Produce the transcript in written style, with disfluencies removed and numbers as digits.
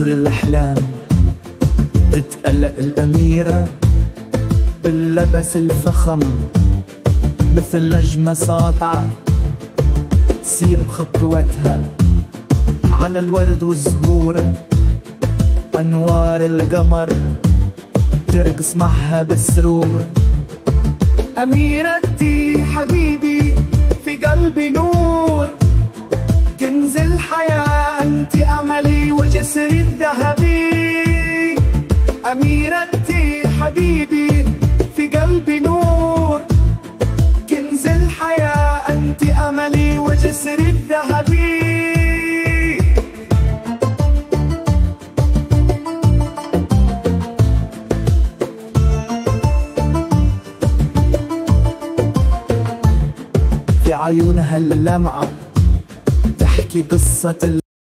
قصر الأحلام تتقلق الأميرة باللبس الفخم، مثل نجمة ساطعة تسير بخطوتها على الورد والزهور. أنوار القمر ترقص معها بالسرور. أميرتي حبيبي في قلبي نور، كنز الحياة أنت أملي وجسري الذهبي. أميرتي حبيبي في قلبي نور، كنز الحياة أنت أملي وجسري الذهبي. في عيونها اللمعة تحكي قصة